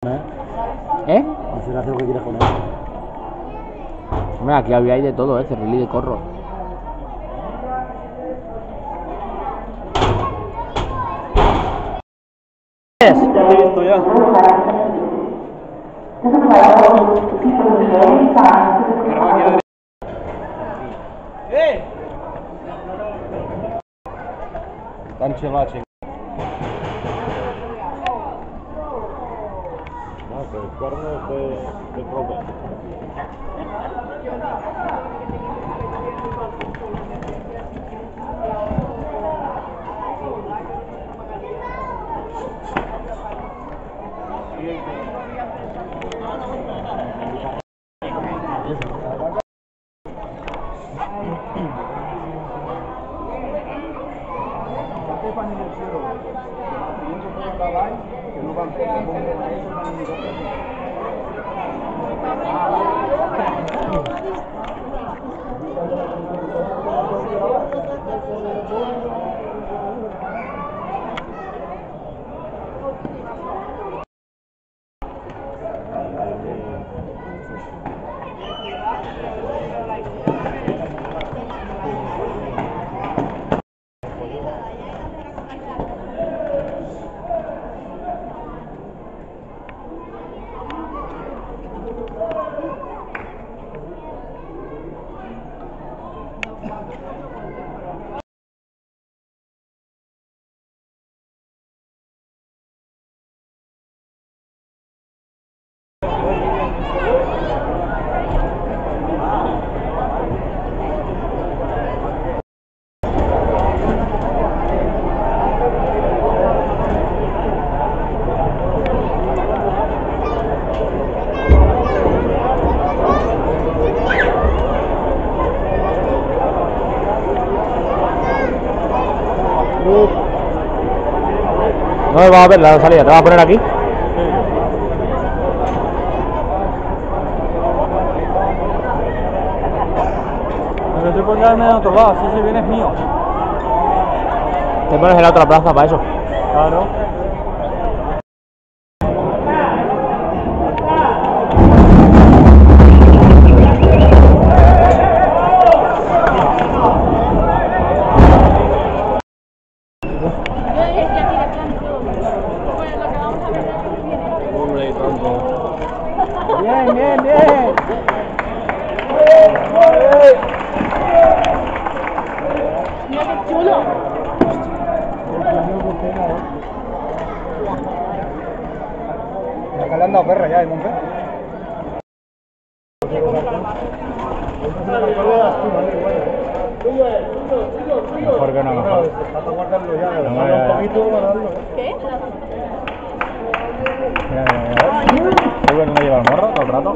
¿Eh? Al final hacer lo que quieres con él. Hombre, aquí había de todo, cerrilí de corro. Ya te he visto ya. Tanche machi. No, pero el cuerno de prope. No me vas a ver la salida, te vas a poner aquí. Pero estoy por quedarme en otro lado, si vienes mío. Te pones en la otra plaza para eso. Claro. Bien, bien, bien. Mira qué chulo. Acá le han dado perra ya, ¿eh, Monpe? Mejor que no, mejor. Falta guardarlo ya, dejarlo un poquito, guardarlo. ¿Qué? Mira, ¿tú ves dónde lleva el morro todo el rato?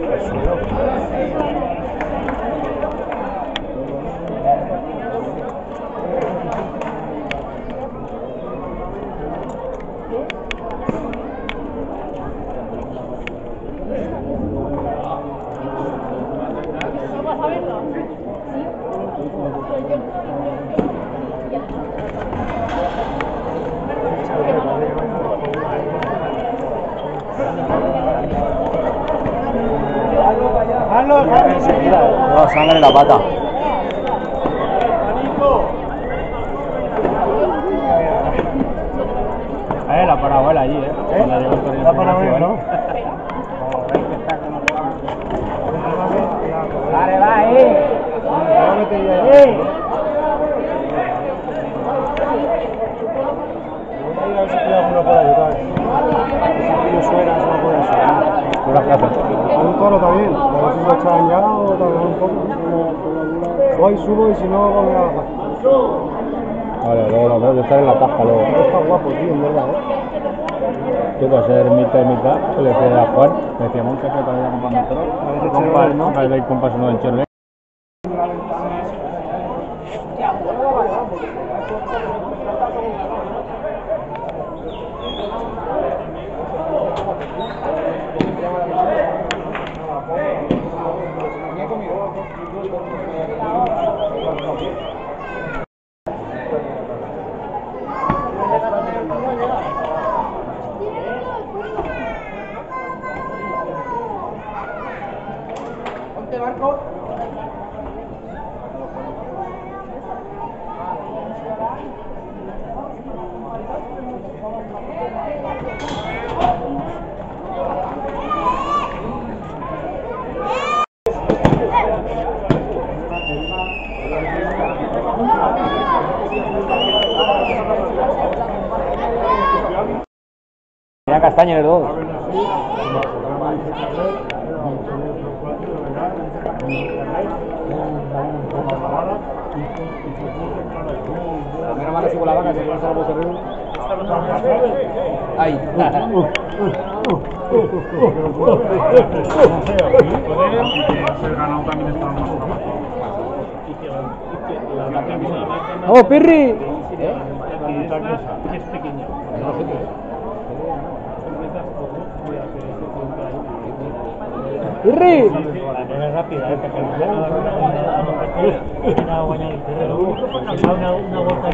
¿No vas a verlo? No, sangre en la pata. La parabola allí, La parabola, ¿no? Vale, va ahí. Un toro también, a ver si lo echan ya o también un poco. Voy, subo y si no, voy a bajar. Vale, luego lo veo, yo estaré en la caja luego. Está guapo, tío, en verdad, Yo puedo ser mitad y mitad, que le decía a Juan, le decía Monte que todavía compramos toro. A ver, compas uno del Chorle. Tenía castaña en el dos. Menos mal que sigo la vaca, si no se lo puedo servir. Ahí. ¡Vamos, Pirri! Es pequeño. ¡Pirri! Es rápida, una vuelta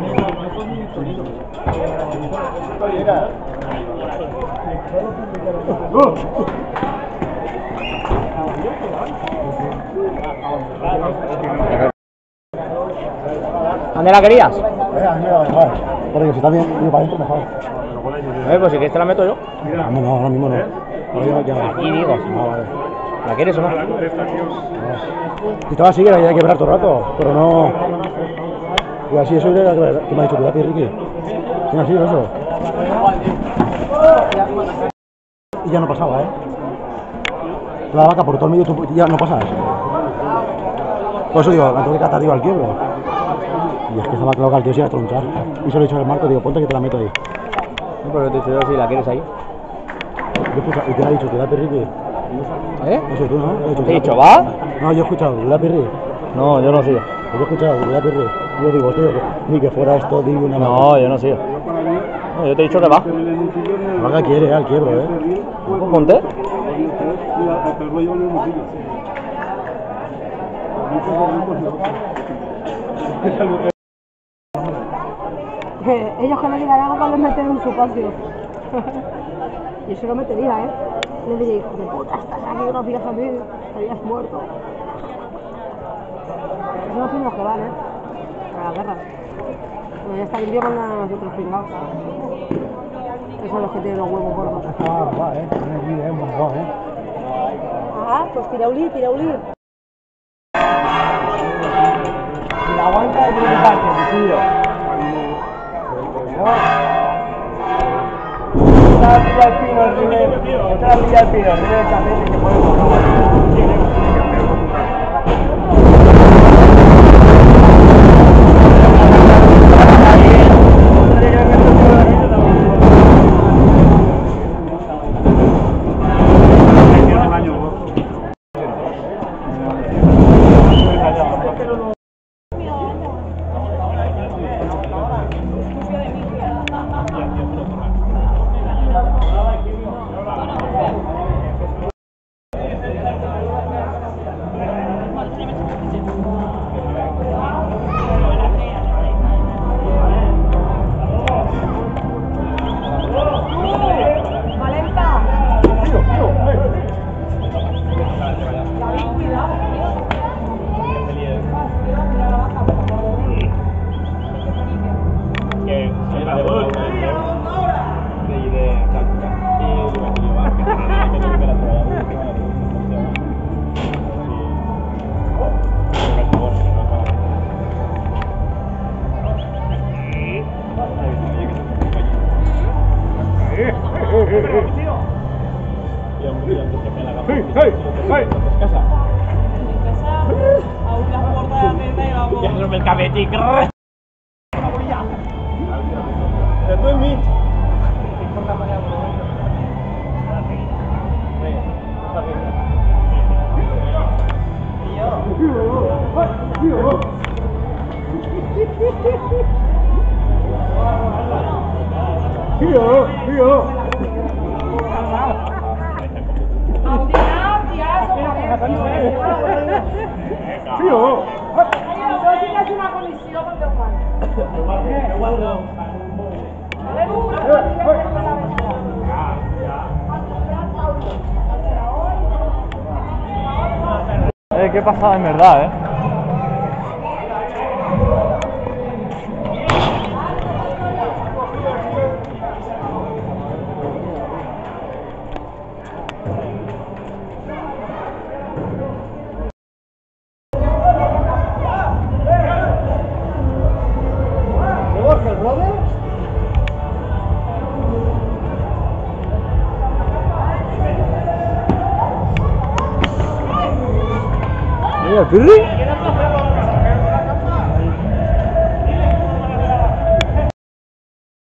¿Dónde la querías? a mí me da igual. Porque si está bien, yo para adentro mejor. Pues si quieres te la meto yo. No, ahora mismo no. Aquí digo. Vale. ¿La quieres o no? Si te vas a seguir, hay que quebrar todo el rato, pero no. Y así, eso es lo que me ha dicho, cuidado, Ricky. Sí, así, eso. Y ya no pasaba, La vaca por todo el medio ya no pasas. Por eso digo, la tengo que catar, digo, al quiebro. Y es que estaba claro que al tío se iba a tronchar. Y se lo he dicho al Marco, digo, ponte que te la meto ahí. No, pero te he dicho yo si la quieres ahí. ¿Y qué le ha dicho? ¿Cuidado, Ricky? Eso tú, ¿no? ¿Te he dicho, va? No, yo he escuchado, cuidado, Pirri. No, yo no sigo. Yo he escuchado, cuidado, Pirri. Yo digo, tío, ni que fuera esto, digo una No, yo no sigo. No, yo te he dicho que va. La vaca quiere, al quiebro, Pues ponte. Ellos que me digan algo para los meter en su patio. Yo se lo metería, Le diría, hijo de puta, estás aquí unos días a mí, estarías muerto. Esos son los primeros que van, a la guerra. Bueno, ya está limpio con los otros pringados. Esos son los que tienen los huevos gordos. Ah, va, un montón, Ah, pues tiraulí. Si la aguanta, yo me parto, tío. Esta la pilla el pino, el River. Esta la pilla el pino, el River Café, que puede el cabeti. Qué pasada en verdad, Mira, el Pirri.